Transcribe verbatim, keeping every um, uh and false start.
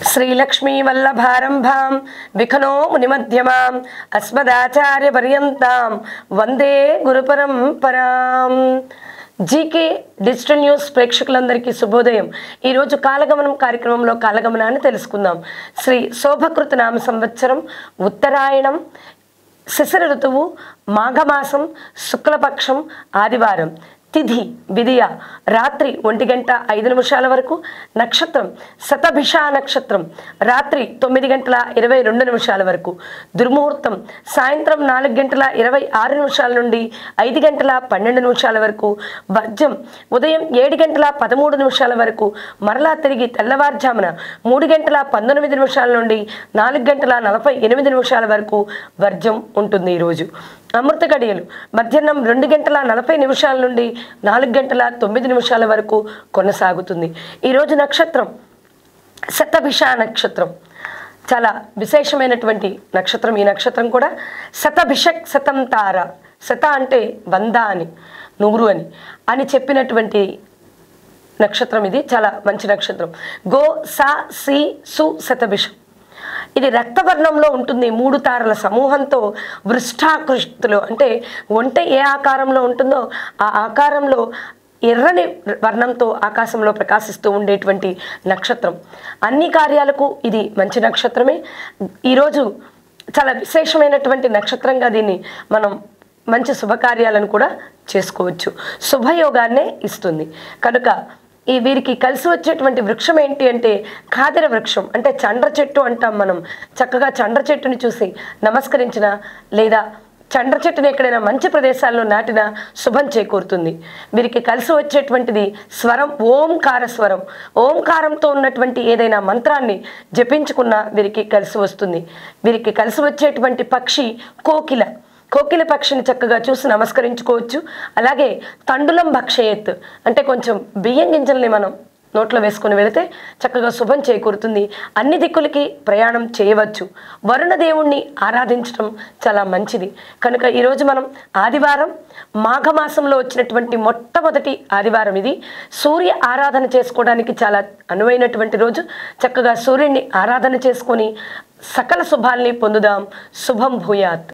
श्रीलक्ष्मी वल्लभारंभां विखनो मुनिमध्यमां अस्मदाचार्यपर्यन्तां वंदे गुरुपरंपरां। జీకే డిజిటల్ న్యూస్ ప్రేక్షకులందరికీ శుభోదయం। ఈ రోజు కాలగమనం కార్యక్రమంలో కాలగమనాన్ని తెలుసుకుందాం। శ్రీ శోభకృత నామ సంవత్సరం ఉత్తరాయణం శిశిర ఋతువు మాఘమాసం శుక్లపక్షం ఆదివారం తిథి విదియ రాత్రి ఒంటి గంట ఐదు నిమిషాల వరకు నక్షత్రం శతభిష నక్షత్రం రాత్రి తొమ్మిది గంటల ఇరవై రెండు నిమిషాల వరకు దుర్ముహూర్తం సాయంత్రం నాలుగు గంటల ఇరవై ఆరు నిమిషాల నుండి ఐదు గంటల పన్నెండు నిమిషాల వరకు వర్జం ఉదయం ఏడు గంటల పదమూడు నిమిషాల వరకు మరలా తిరిగి తెల్లవారుజామున మూడు గంటల పంతొమ్మిది నిమిషాల నుండి నాలుగు గంటల నలభై ఎనిమిది నిమిషాల వరకు వర్జం ఉంటుంది। ఈరోజు అమృత గడియలు మధ్యాహ్నం రెండు గంటల నలభై నిమిషాల నుండి నాలుగు గంటల తొమ్మిది నిమిషాల వరకు కొనసాగుతుంది। ఈరోజు నక్షత్రం శతభిష నక్షత్రం, చాలా విశేషమైనటువంటి నక్షత్రం। ఈ నక్షత్రం కూడా శతభిషక్ శతం తార, శత అంటే వంద అని నూరు అని అని చెప్పినటువంటి నక్షత్రం ఇది, చాలా మంచి నక్షత్రం। గో సా సి సు శతభిషం, ఇది రక్తవర్ణంలో ఉంటుంది। మూడు తారల సమూహంతో వృష్టాకృష్టులు అంటే ఒంటె ఏ ఆకారంలో ఉంటుందో ఆ ఆకారంలో ఎర్రని వర్ణంతో ఆకాశంలో ప్రకాశిస్తూ ఉండేటువంటి నక్షత్రం। అన్ని కార్యాలకు ఇది మంచి నక్షత్రమే। ఈరోజు చాలా విశేషమైనటువంటి నక్షత్రంగా దీన్ని మనం మంచి శుభకార్యాలను కూడా చేసుకోవచ్చు, శుభయోగాన్నే ఇస్తుంది కనుక ఈ వీరికి కలిసి వచ్చేటువంటి వృక్షం ఏంటి అంటే ఖాదిర వృక్షం, అంటే చండ్ర చెట్టు అంటాం మనం। చక్కగా చండ్ర చెట్టుని చూసి నమస్కరించిన లేదా చండ్ర చెట్టుని ఎక్కడైనా మంచి ప్రదేశాల్లో నాటినా శుభం చేకూరుతుంది। వీరికి కలిసి వచ్చేటువంటిది స్వరం ఓంకార స్వరం, ఓంకారంతో ఉన్నటువంటి ఏదైనా మంత్రాన్ని జపించుకున్నా వీరికి కలిసి వస్తుంది। వీరికి కలిసి వచ్చేటువంటి పక్షి కోకిల, కోకిల పక్షిని చక్కగా చూసి నమస్కరించుకోవచ్చు। అలాగే తండులం భక్షయత్ అంటే కొంచెం బియ్యం గింజల్ని మనం నోట్లో వేసుకుని వెళితే చక్కగా శుభం చేకూరుతుంది। అన్ని దిక్కులకి ప్రయాణం చేయవచ్చు। వరుణ దేవుణ్ణి ఆరాధించడం చాలా మంచిది కనుక ఈరోజు మనం ఆదివారం మాఘమాసంలో వచ్చినటువంటి మొట్టమొదటి ఆదివారం ఇది। సూర్య ఆరాధన చేసుకోవడానికి చాలా అనువైనటువంటి రోజు। చక్కగా సూర్యుడిని ఆరాధన చేసుకొని సకల శుభాల్ని పొందుదాం। శుభం భూయాత్।